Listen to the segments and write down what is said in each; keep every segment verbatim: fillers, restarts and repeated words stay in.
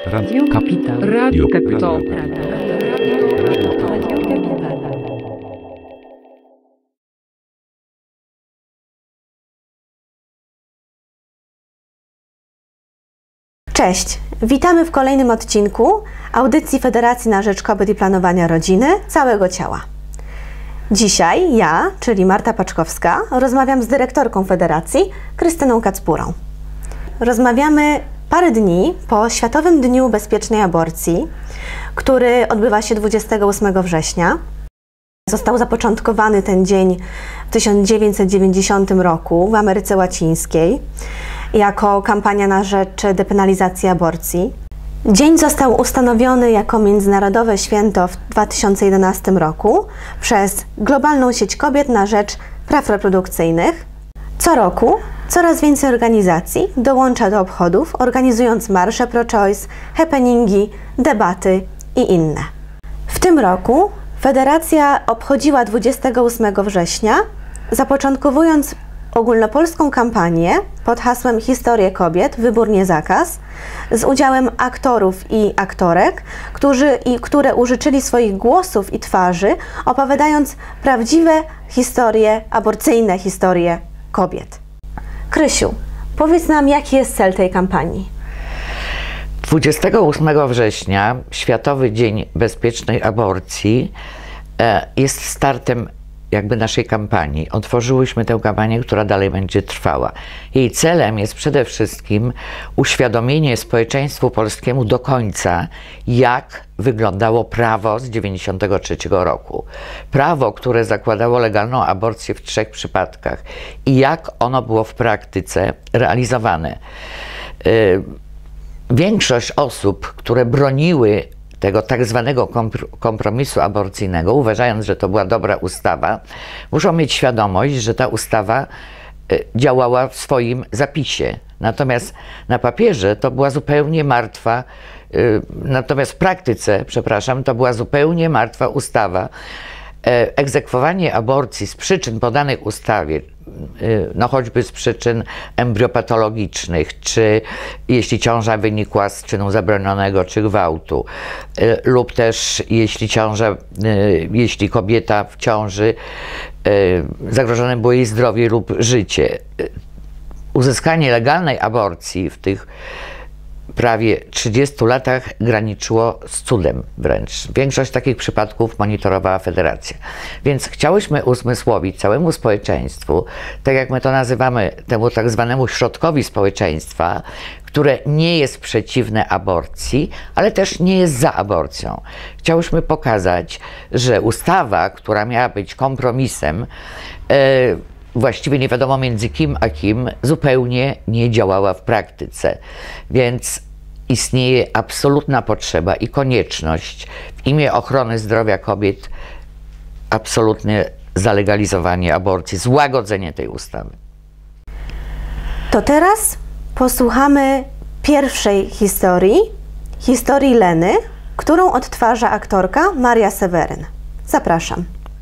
Radio Capital. Radio Capital. Cześć, witamy w kolejnym odcinku audycji Federacji na Rzecz Kobiet i Planowania Rodziny Całego Ciała. Dzisiaj ja, czyli Marta Paczkowska, rozmawiam z dyrektorką Federacji, Krystyną Kacpurą. Rozmawiamy parę dni po Światowym Dniu Bezpiecznej Aborcji, który odbywa się dwudziestego ósmego września. Został zapoczątkowany ten dzień w tysiąc dziewięćset dziewięćdziesiątym roku w Ameryce Łacińskiej jako kampania na rzecz depenalizacji aborcji. Dzień został ustanowiony jako międzynarodowe święto w dwa tysiące jedenastym roku przez Globalną Sieć Kobiet na Rzecz Praw Reprodukcyjnych. Co roku coraz więcej organizacji dołącza do obchodów, organizując marsze pro-choice, happeningi, debaty i inne. W tym roku Federacja obchodziła dwudziestego ósmego września, zapoczątkowując ogólnopolską kampanię pod hasłem Historie kobiet, wybór nie zakaz, z udziałem aktorów i aktorek, którzy, i, które użyczyli swoich głosów i twarzy, opowiadając prawdziwe historie, aborcyjne historie kobiet. Krysiu, powiedz nam, jaki jest cel tej kampanii? dwudziestego ósmego września, Światowy Dzień Bezpiecznej Aborcji, jest startem jakby naszej kampanii. Otworzyłyśmy tę kampanię, która dalej będzie trwała. Jej celem jest przede wszystkim uświadomienie społeczeństwu polskiemu do końca, jak wyglądało prawo z dziewięćdziesiątego trzeciego roku. Prawo, które zakładało legalną aborcję w trzech przypadkach i jak ono było w praktyce realizowane. Większość osób, które broniły tego tak zwanego kompromisu aborcyjnego, uważając, że to była dobra ustawa, muszą mieć świadomość, że ta ustawa działała w swoim zapisie. Natomiast na papierze to była zupełnie martwa, natomiast w praktyce, przepraszam, to była zupełnie martwa ustawa. Egzekwowanie aborcji z przyczyn podanych w ustawie, no choćby z przyczyn embriopatologicznych, czy jeśli ciąża wynikła z czynu zabronionego, czy gwałtu, lub też jeśli ciąża, jeśli kobieta w ciąży, zagrożone było jej zdrowie lub życie. Uzyskanie legalnej aborcji w tych prawie trzydziestu latach graniczyło z cudem wręcz. Większość takich przypadków monitorowała Federacja. Więc chciałyśmy uzmysłowić całemu społeczeństwu, tak jak my to nazywamy, temu tak zwanemu środkowi społeczeństwa, które nie jest przeciwne aborcji, ale też nie jest za aborcją. Chciałyśmy pokazać, że ustawa, która miała być kompromisem, yy, właściwie nie wiadomo między kim a kim, zupełnie nie działała w praktyce. Więc istnieje absolutna potrzeba i konieczność w imię ochrony zdrowia kobiet absolutne zalegalizowanie aborcji, złagodzenie tej ustawy. To teraz posłuchamy pierwszej historii, historii Leny, którą odtwarza aktorka Maria Seweryn. Zapraszam.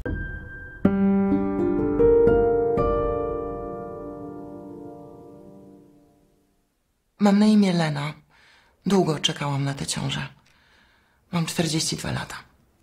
Mam na imię Lena. Długo czekałam na tę ciążę. Mam czterdzieści dwa lata.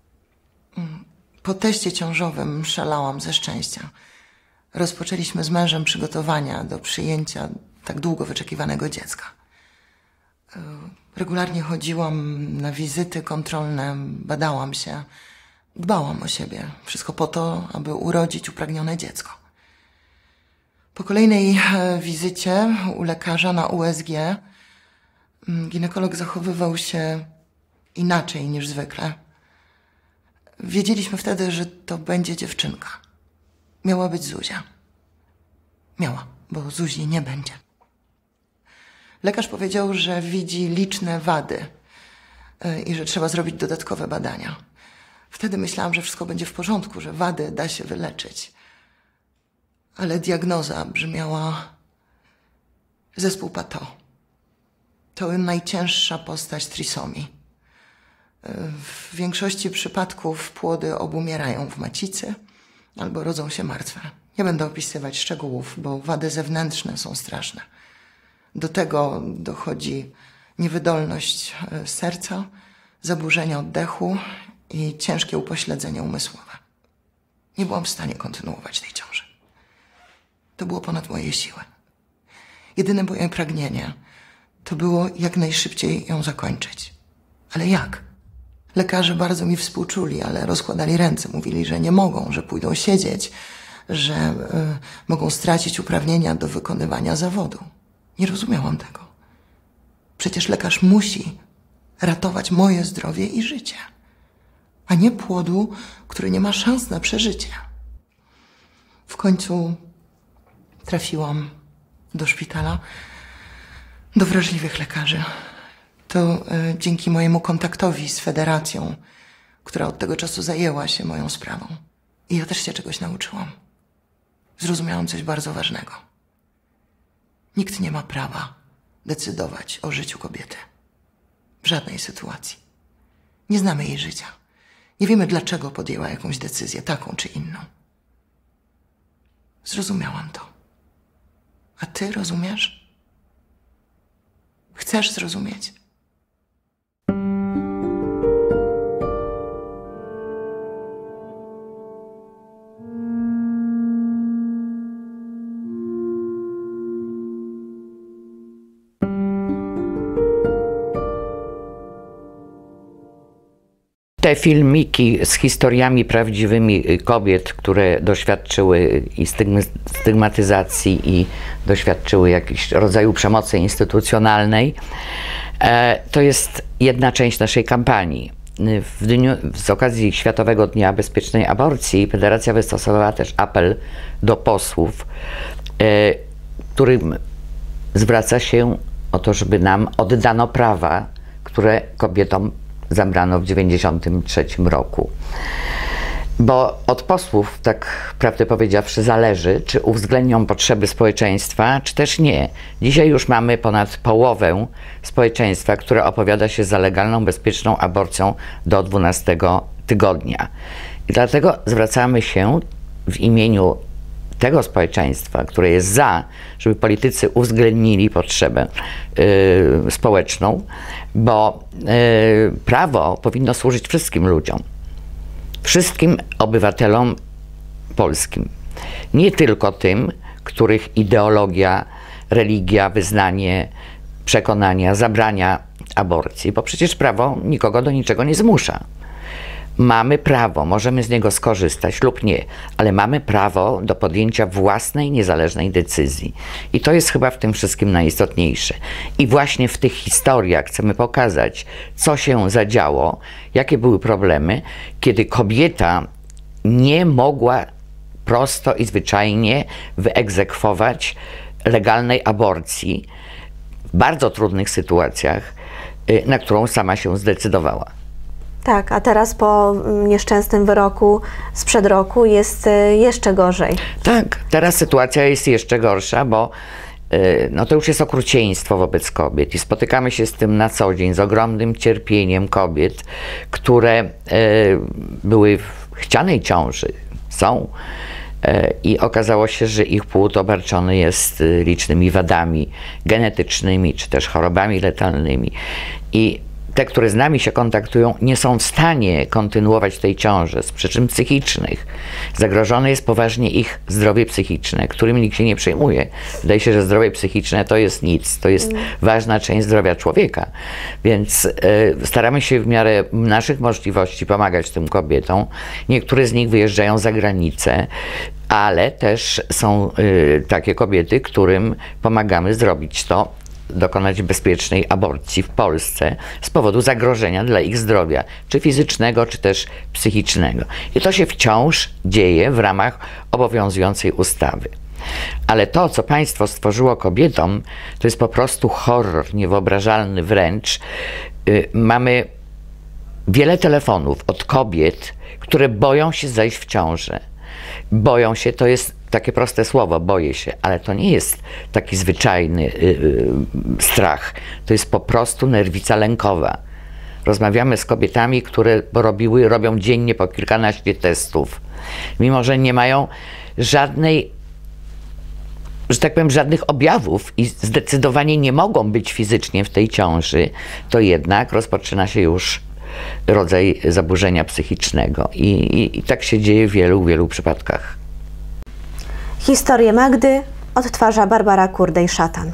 Po teście ciążowym szalałam ze szczęścia. Rozpoczęliśmy z mężem przygotowania do przyjęcia tak długo wyczekiwanego dziecka. Regularnie chodziłam na wizyty kontrolne, badałam się, dbałam o siebie. Wszystko po to, aby urodzić upragnione dziecko. Po kolejnej wizycie u lekarza na U S G ginekolog zachowywał się inaczej niż zwykle. Wiedzieliśmy wtedy, że to będzie dziewczynka. Miała być Zuzia. Miała, bo Zuzi nie będzie. Lekarz powiedział, że widzi liczne wady i że trzeba zrobić dodatkowe badania. Wtedy myślałam, że wszystko będzie w porządku, że wady da się wyleczyć. Ale diagnoza brzmiała zespół Pato. To najcięższa postać trisomii. W większości przypadków płody obumierają w macicy albo rodzą się martwe. Nie będę opisywać szczegółów, bo wady zewnętrzne są straszne. Do tego dochodzi niewydolność serca, zaburzenia oddechu i ciężkie upośledzenie umysłowe. Nie byłam w stanie kontynuować tej ciąży. To było ponad moje siły. Jedyne moje pragnienie to było jak najszybciej ją zakończyć. Ale jak? Lekarze bardzo mi współczuli, ale rozkładali ręce. Mówili, że nie mogą, że pójdą siedzieć, że y, mogą stracić uprawnienia do wykonywania zawodu. Nie rozumiałam tego. Przecież lekarz musi ratować moje zdrowie i życie, a nie płodu, który nie ma szans na przeżycie. W końcu trafiłam do szpitala, do wrażliwych lekarzy. To y, dzięki mojemu kontaktowi z federacją, która od tego czasu zajęła się moją sprawą. I ja też się czegoś nauczyłam. Zrozumiałam coś bardzo ważnego. Nikt nie ma prawa decydować o życiu kobiety. W żadnej sytuacji. Nie znamy jej życia. Nie wiemy, dlaczego podjęła jakąś decyzję, taką czy inną. Zrozumiałam to. A ty rozumiesz? Chcesz zrozumieć? Te filmiki z historiami prawdziwymi kobiet, które doświadczyły i stygmatyzacji i doświadczyły jakiegoś rodzaju przemocy instytucjonalnej, to jest jedna część naszej kampanii. W dniu, z okazji Światowego Dnia Bezpiecznej Aborcji Federacja wystosowała też apel do posłów, którym zwraca się o to, żeby nam oddano prawa, które kobietom zabrano w dziewięćdziesiątym trzecim roku. Bo od posłów, tak prawdę powiedziawszy, zależy, czy uwzględnią potrzeby społeczeństwa, czy też nie. Dzisiaj już mamy ponad połowę społeczeństwa, które opowiada się za legalną, bezpieczną aborcją do dwunastego tygodnia. I dlatego zwracamy się w imieniu tego społeczeństwa, które jest za, żeby politycy uwzględnili potrzebę y, społeczną, bo y, prawo powinno służyć wszystkim ludziom, wszystkim obywatelom polskim. Nie tylko tym, których ideologia, religia, wyznanie, przekonania zabrania aborcji, bo przecież prawo nikogo do niczego nie zmusza. Mamy prawo, możemy z niego skorzystać lub nie, ale mamy prawo do podjęcia własnej, niezależnej decyzji. I to jest chyba w tym wszystkim najistotniejsze. I właśnie w tych historiach chcemy pokazać, co się zadziało, jakie były problemy, kiedy kobieta nie mogła prosto i zwyczajnie wyegzekwować legalnej aborcji w bardzo trudnych sytuacjach, na którą sama się zdecydowała. Tak, a teraz po nieszczęsnym wyroku sprzed roku jest jeszcze gorzej. Tak, teraz sytuacja jest jeszcze gorsza, bo no to już jest okrucieństwo wobec kobiet i spotykamy się z tym na co dzień, z ogromnym cierpieniem kobiet, które były w chcianej ciąży, są, i okazało się, że ich płód obarczony jest licznymi wadami genetycznymi, czy też chorobami letalnymi. I te, które z nami się kontaktują, nie są w stanie kontynuować tej ciąży z przyczyn psychicznych. Zagrożone jest poważnie ich zdrowie psychiczne, którym nikt się nie przejmuje. Wydaje się, że zdrowie psychiczne to jest nic, to jest mm. ważna część zdrowia człowieka. Więc y, staramy się w miarę naszych możliwości pomagać tym kobietom. Niektóre z nich wyjeżdżają za granicę, ale też są y, takie kobiety, którym pomagamy zrobić to, dokonać bezpiecznej aborcji w Polsce z powodu zagrożenia dla ich zdrowia, czy fizycznego, czy też psychicznego. I to się wciąż dzieje w ramach obowiązującej ustawy. Ale to, co państwo stworzyło kobietom, to jest po prostu horror niewyobrażalny wręcz. Yy, mamy wiele telefonów od kobiet, które boją się zajść w ciążę. Boją się, to jest takie proste słowo, boję się, ale to nie jest taki zwyczajny yy, yy, strach. To jest po prostu nerwica lękowa. Rozmawiamy z kobietami, które robiły, robią dziennie po kilkanaście testów. Mimo że nie mają żadnej że tak powiem, żadnych objawów i zdecydowanie nie mogą być fizycznie w tej ciąży, to jednak rozpoczyna się już rodzaj zaburzenia psychicznego. I, i, i tak się dzieje w wielu, wielu przypadkach. Historię Magdy odtwarza Barbara Kurdej-Szatan.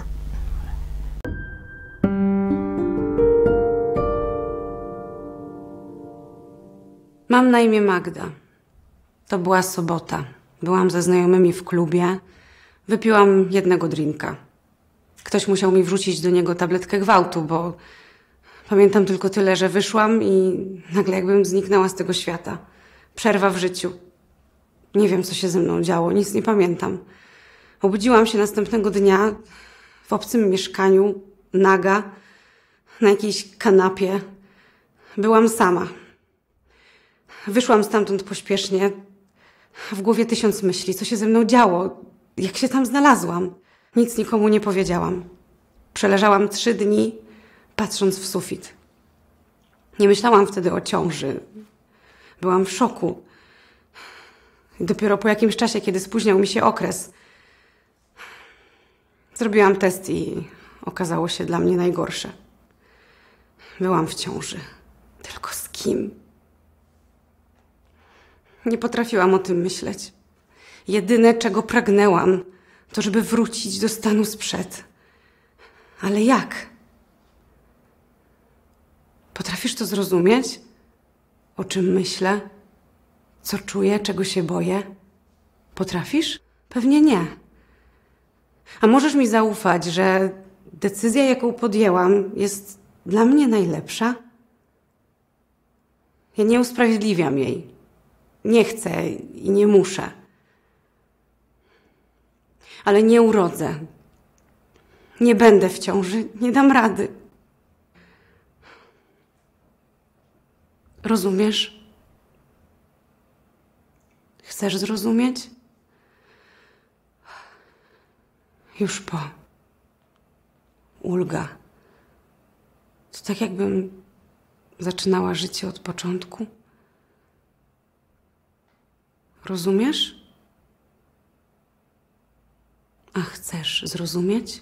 Mam na imię Magda. To była sobota. Byłam ze znajomymi w klubie. Wypiłam jednego drinka. Ktoś musiał mi wrzucić do niego tabletkę gwałtu, bo pamiętam tylko tyle, że wyszłam i nagle jakbym zniknęła z tego świata. Przerwa w życiu. Nie wiem, co się ze mną działo, nic nie pamiętam. Obudziłam się następnego dnia w obcym mieszkaniu, naga, na jakiejś kanapie. Byłam sama. Wyszłam stamtąd pośpiesznie. W głowie tysiąc myśli, co się ze mną działo, jak się tam znalazłam. Nic nikomu nie powiedziałam. Przeleżałam trzy dni, patrząc w sufit. Nie myślałam wtedy o ciąży. Byłam w szoku. I dopiero po jakimś czasie, kiedy spóźniał mi się okres, zrobiłam test i okazało się dla mnie najgorsze. Byłam w ciąży. Tylko z kim? Nie potrafiłam o tym myśleć. Jedyne, czego pragnęłam, to żeby wrócić do stanu sprzed. Ale jak? Potrafisz to zrozumieć? O czym myślę? Co czuję? Czego się boję? Potrafisz? Pewnie nie. A możesz mi zaufać, że decyzja, jaką podjęłam, jest dla mnie najlepsza? Ja nie usprawiedliwiam jej. Nie chcę i nie muszę. Ale nie urodzę. Nie będę w ciąży. Nie dam rady. Rozumiesz? Chcesz zrozumieć? Już po. Ulga. To tak jakbym zaczynała życie od początku. Rozumiesz? A chcesz zrozumieć?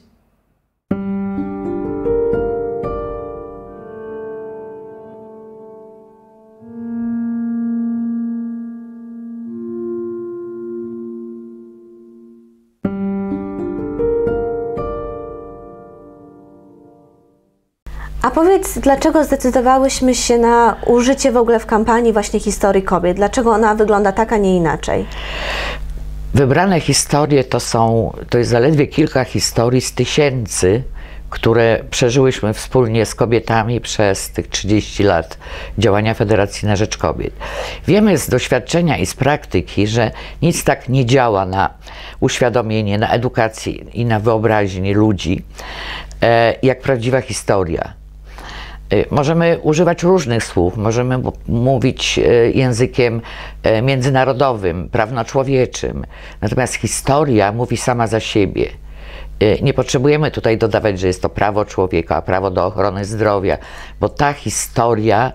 A powiedz, dlaczego zdecydowałyśmy się na użycie w ogóle w kampanii właśnie historii kobiet? Dlaczego ona wygląda tak, a nie inaczej? Wybrane historie to są, to jest zaledwie kilka historii z tysięcy, które przeżyłyśmy wspólnie z kobietami przez tych trzydzieści lat działania Federacji na Rzecz Kobiet. Wiemy z doświadczenia i z praktyki, że nic tak nie działa na uświadomienie, na edukację i na wyobraźnię ludzi, jak prawdziwa historia. Możemy używać różnych słów, możemy mówić językiem międzynarodowym, prawnoczłowieczym, natomiast historia mówi sama za siebie. Nie potrzebujemy tutaj dodawać, że jest to prawo człowieka, prawo do ochrony zdrowia, bo ta historia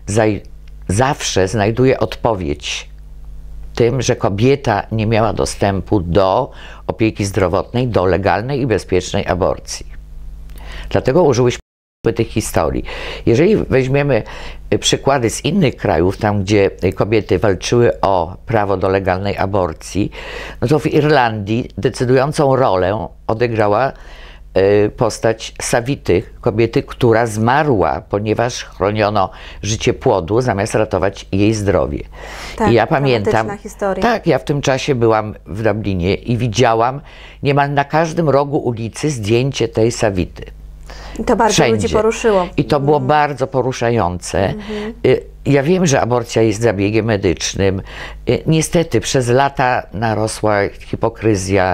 zawsze znajduje odpowiedź tym, że kobieta nie miała dostępu do opieki zdrowotnej, do legalnej i bezpiecznej aborcji. Dlatego użyłyśmy tych historii. Jeżeli weźmiemy przykłady z innych krajów, tam gdzie kobiety walczyły o prawo do legalnej aborcji, no to w Irlandii decydującą rolę odegrała postać Savity, kobiety, która zmarła, ponieważ chroniono życie płodu, zamiast ratować jej zdrowie. Tak, I ja pamiętam, historia. tak, ja w tym czasie byłam w Dublinie i widziałam niemal na każdym rogu ulicy zdjęcie tej Savity. I to bardzo Wszędzie. ludzi poruszyło. I to było bardzo poruszające. Mhm. Ja wiem, że aborcja jest zabiegiem medycznym. Niestety przez lata narosła hipokryzja,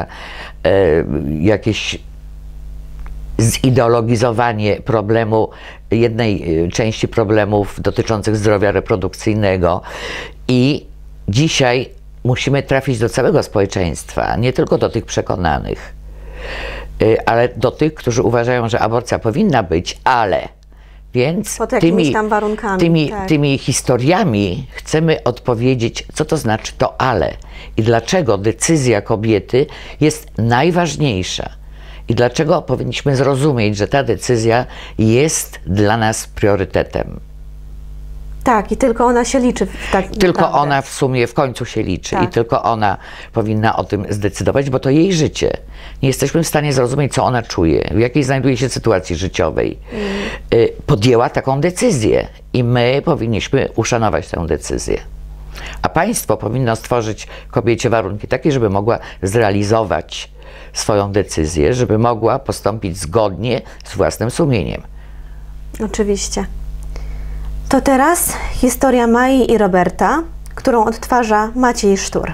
jakieś zideologizowanie problemu, jednej części problemów dotyczących zdrowia reprodukcyjnego. I dzisiaj musimy trafić do całego społeczeństwa, nie tylko do tych przekonanych, ale do tych, którzy uważają, że aborcja powinna być, ale w Więc Pod jakimiś tymi, tam warunkami. tymi, tak. tymi historiami chcemy odpowiedzieć, co to znaczy to ale i dlaczego decyzja kobiety jest najważniejsza i dlaczego powinniśmy zrozumieć, że ta decyzja jest dla nas priorytetem. Tak, i tylko ona się liczy. Tak, Tylko naprawdę. ona w sumie w końcu się liczy Tak. i tylko ona powinna o tym zdecydować, bo to jej życie. Nie jesteśmy w stanie zrozumieć, co ona czuje, w jakiej znajduje się sytuacji życiowej. Mm. Podjęła taką decyzję i my powinniśmy uszanować tę decyzję. A państwo powinno stworzyć kobiecie warunki takie, żeby mogła zrealizować swoją decyzję, żeby mogła postąpić zgodnie z własnym sumieniem. Oczywiście. To teraz historia Mai i Roberta, którą odtwarza Maciej Sztur.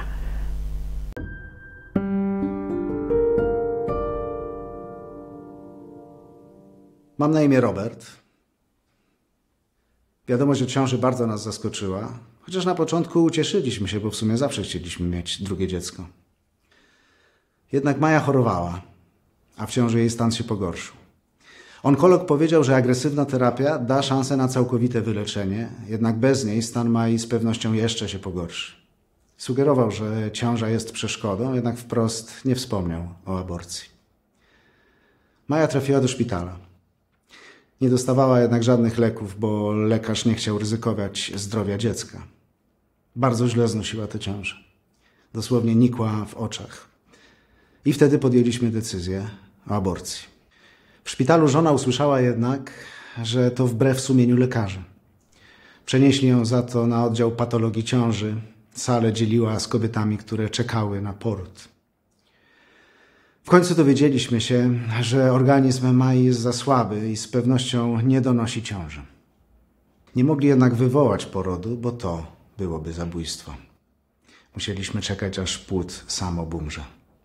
Mam na imię Robert. Wiadomość o ciąży bardzo nas zaskoczyła, chociaż na początku ucieszyliśmy się, bo w sumie zawsze chcieliśmy mieć drugie dziecko. Jednak Maja chorowała, a w ciąży jej stan się pogorszył. Onkolog powiedział, że agresywna terapia da szansę na całkowite wyleczenie, jednak bez niej stan Mai z pewnością jeszcze się pogorszy. Sugerował, że ciąża jest przeszkodą, jednak wprost nie wspomniał o aborcji. Maja trafiła do szpitala. Nie dostawała jednak żadnych leków, bo lekarz nie chciał ryzykować zdrowia dziecka. Bardzo źle znosiła tę ciążę. Dosłownie nikła w oczach. I wtedy podjęliśmy decyzję o aborcji. W szpitalu żona usłyszała jednak, że to wbrew sumieniu lekarzy. Przenieśli ją za to na oddział patologii ciąży. Salę dzieliła z kobietami, które czekały na poród. W końcu dowiedzieliśmy się, że organizm Mai jest za słaby i z pewnością nie donosi ciąży. Nie mogli jednak wywołać porodu, bo to byłoby zabójstwo. Musieliśmy czekać, aż płód sam obumrze.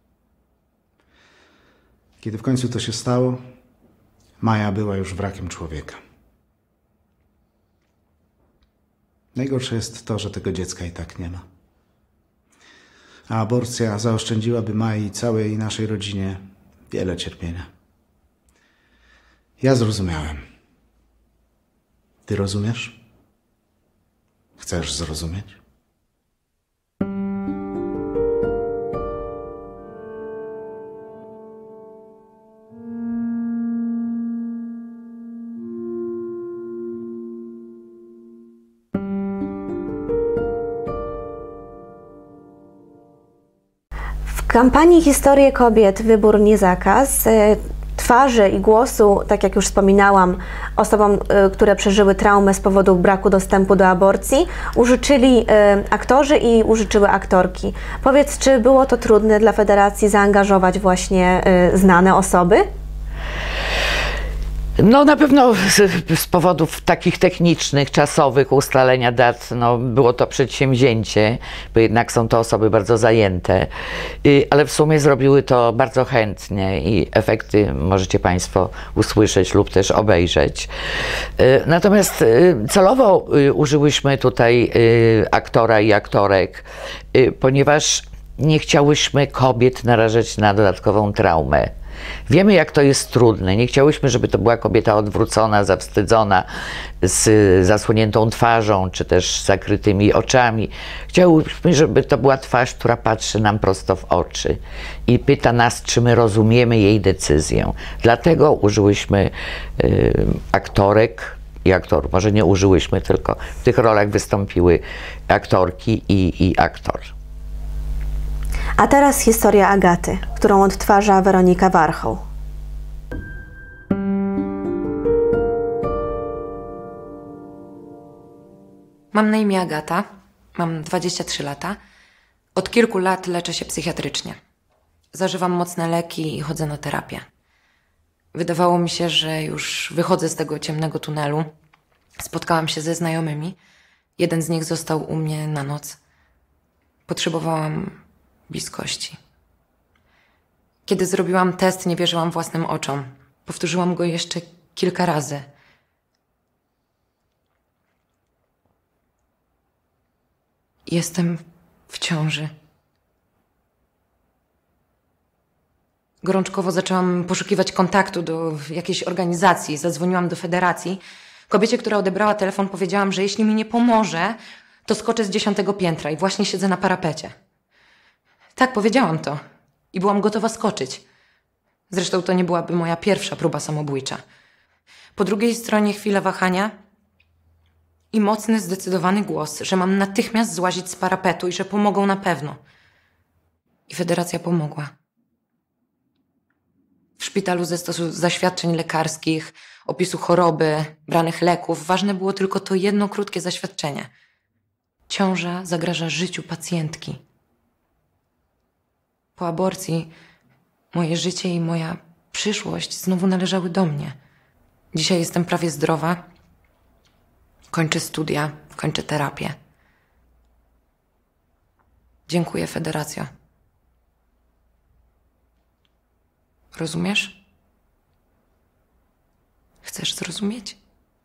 Kiedy w końcu to się stało, Maja była już wrakiem człowieka. Najgorsze jest to, że tego dziecka i tak nie ma. A aborcja zaoszczędziłaby Mai i całej naszej rodzinie wiele cierpienia. Ja zrozumiałem. Ty rozumiesz? Chcesz zrozumieć? W kampanii Historie Kobiet, Wybór nie zakaz, e, twarzy i głosu, tak jak już wspominałam, osobom, e, które przeżyły traumę z powodu braku dostępu do aborcji, użyczyli e, aktorzy i użyczyły aktorki. Powiedz, czy było to trudne dla Federacji zaangażować właśnie e, znane osoby? No na pewno z, z powodów takich technicznych, czasowych, ustalenia dat, no było to przedsięwzięcie, bo jednak są to osoby bardzo zajęte, y, ale w sumie zrobiły to bardzo chętnie i efekty możecie Państwo usłyszeć lub też obejrzeć. Y, natomiast y, celowo y, użyłyśmy tutaj y, aktora i aktorek, y, ponieważ nie chciałyśmy kobiet narażać na dodatkową traumę. Wiemy, jak to jest trudne. Nie chciałyśmy, żeby to była kobieta odwrócona, zawstydzona, z zasłoniętą twarzą, czy też zakrytymi oczami. Chciałyśmy, żeby to była twarz, która patrzy nam prosto w oczy i pyta nas, czy my rozumiemy jej decyzję. Dlatego użyłyśmy y, aktorek i aktorów. Może nie użyłyśmy, tylko w tych rolach wystąpiły aktorki i, i aktor. A teraz historia Agaty, którą odtwarza Weronika Warchoł. Mam na imię Agata, mam dwadzieścia trzy lata. Od kilku lat leczę się psychiatrycznie. Zażywam mocne leki i chodzę na terapię. Wydawało mi się, że już wychodzę z tego ciemnego tunelu. Spotkałam się ze znajomymi. Jeden z nich został u mnie na noc. Potrzebowałam bliskości. Kiedy zrobiłam test, nie wierzyłam własnym oczom. Powtórzyłam go jeszcze kilka razy. Jestem w ciąży. Gorączkowo zaczęłam poszukiwać kontaktu do jakiejś organizacji. Zadzwoniłam do federacji. Kobiecie, która odebrała telefon, powiedziałam, że jeśli mi nie pomoże, to skoczę z dziesiątego piętra i właśnie siedzę na parapecie. Tak, powiedziałam to. I byłam gotowa skoczyć. Zresztą to nie byłaby moja pierwsza próba samobójcza. Po drugiej stronie chwila wahania i mocny, zdecydowany głos, że mam natychmiast złazić z parapetu i że pomogą na pewno. I Federacja pomogła. W szpitalu ze stosu zaświadczeń lekarskich, opisu choroby, branych leków, ważne było tylko to jedno krótkie zaświadczenie. Ciąża zagraża życiu pacjentki. Po aborcji moje życie i moja przyszłość znowu należały do mnie. Dzisiaj jestem prawie zdrowa. Kończę studia, kończę terapię. Dziękuję, Federacjo. Rozumiesz? Chcesz zrozumieć?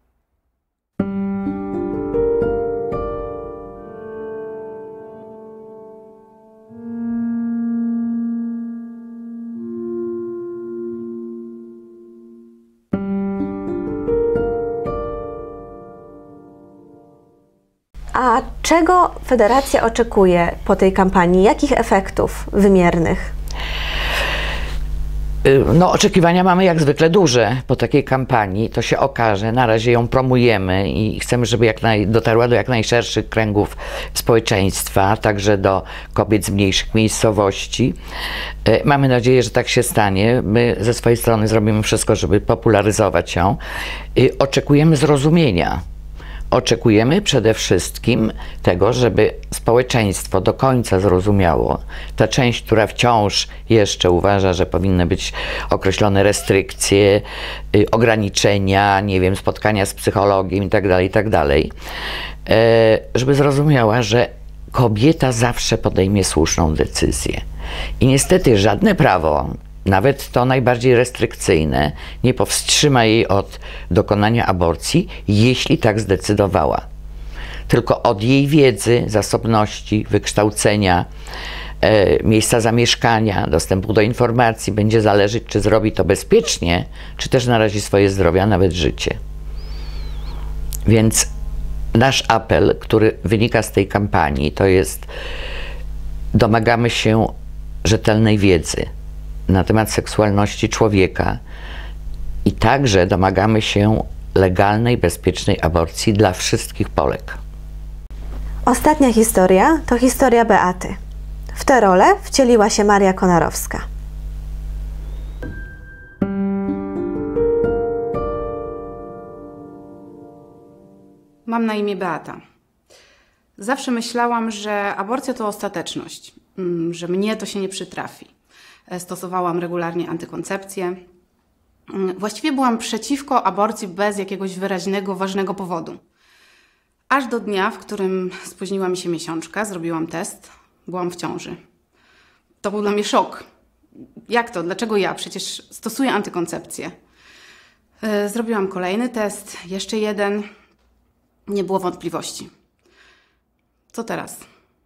A czego Federacja oczekuje po tej kampanii? Jakich efektów wymiernych? No, oczekiwania mamy jak zwykle duże po takiej kampanii. To się okaże. Na razie ją promujemy i chcemy, żeby jak naj, dotarła do jak najszerszych kręgów społeczeństwa, także do kobiet z mniejszych miejscowości. Mamy nadzieję, że tak się stanie. My ze swojej strony zrobimy wszystko, żeby popularyzować ją. Oczekujemy zrozumienia. Oczekujemy przede wszystkim tego, żeby społeczeństwo do końca zrozumiało, ta część, która wciąż jeszcze uważa, że powinny być określone restrykcje, y, ograniczenia, nie wiem, spotkania z psychologiem itd., itd., e, żeby zrozumiała, że kobieta zawsze podejmie słuszną decyzję. I niestety żadne prawo, nawet to najbardziej restrykcyjne, nie powstrzyma jej od dokonania aborcji, jeśli tak zdecydowała. Tylko od jej wiedzy, zasobności, wykształcenia, e, miejsca zamieszkania, dostępu do informacji będzie zależeć, czy zrobi to bezpiecznie, czy też narazi swoje zdrowie, a nawet życie. Więc nasz apel, który wynika z tej kampanii, to jest: domagamy się rzetelnej wiedzy na temat seksualności człowieka i także domagamy się legalnej, bezpiecznej aborcji dla wszystkich Polek. Ostatnia historia to historia Beaty. W tę rolę wcieliła się Maria Konarowska. Mam na imię Beata. Zawsze myślałam, że aborcja to ostateczność, że mnie to się nie przytrafi. Stosowałam regularnie antykoncepcję. Właściwie byłam przeciwko aborcji bez jakiegoś wyraźnego, ważnego powodu. Aż do dnia, w którym spóźniła mi się miesiączka, zrobiłam test, byłam w ciąży. To był dla mnie szok. Jak to? Dlaczego ja? Przecież stosuję antykoncepcję. Zrobiłam kolejny test, jeszcze jeden. Nie było wątpliwości. Co teraz?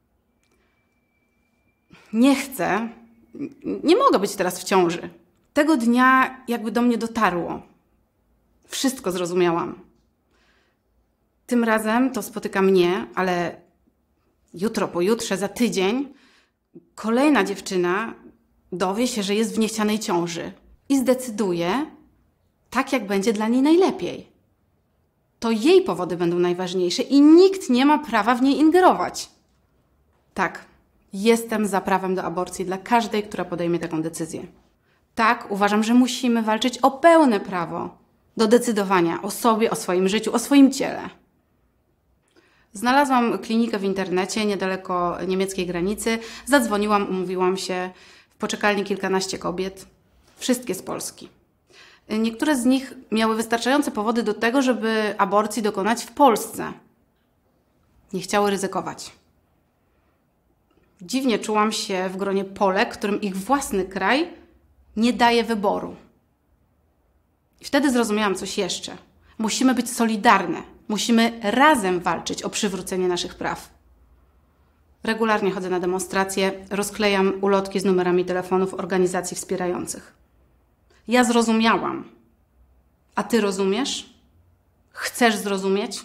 Nie chcę, nie mogę być teraz w ciąży. Tego dnia jakby do mnie dotarło. Wszystko zrozumiałam. Tym razem to spotyka mnie, ale jutro, pojutrze, za tydzień kolejna dziewczyna dowie się, że jest w niechcianej ciąży i zdecyduje tak, jak będzie dla niej najlepiej. To jej powody będą najważniejsze i nikt nie ma prawa w niej ingerować. Tak, jestem za prawem do aborcji dla każdej, która podejmie taką decyzję. Tak, uważam, że musimy walczyć o pełne prawo do decydowania o sobie, o swoim życiu, o swoim ciele. Znalazłam klinikę w internecie niedaleko niemieckiej granicy. Zadzwoniłam, umówiłam się. W poczekalni kilkanaście kobiet. Wszystkie z Polski. Niektóre z nich miały wystarczające powody do tego, żeby aborcji dokonać w Polsce. Nie chciały ryzykować. Dziwnie czułam się w gronie Polek, którym ich własny kraj nie daje wyboru. I wtedy zrozumiałam coś jeszcze. Musimy być solidarne. Musimy razem walczyć o przywrócenie naszych praw. Regularnie chodzę na demonstracje, rozklejam ulotki z numerami telefonów organizacji wspierających. Ja zrozumiałam. A ty rozumiesz? Chcesz zrozumieć?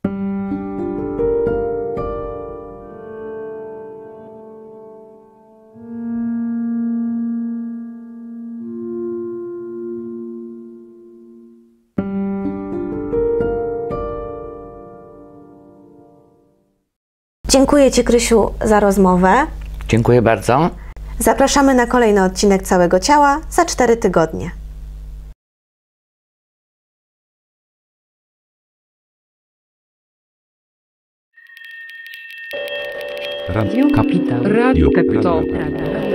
Dziękuję Ci, Krysiu, za rozmowę. Dziękuję bardzo. Zapraszamy na kolejny odcinek Całego Ciała za cztery tygodnie. Radio Kapitał. Radio Kapitał.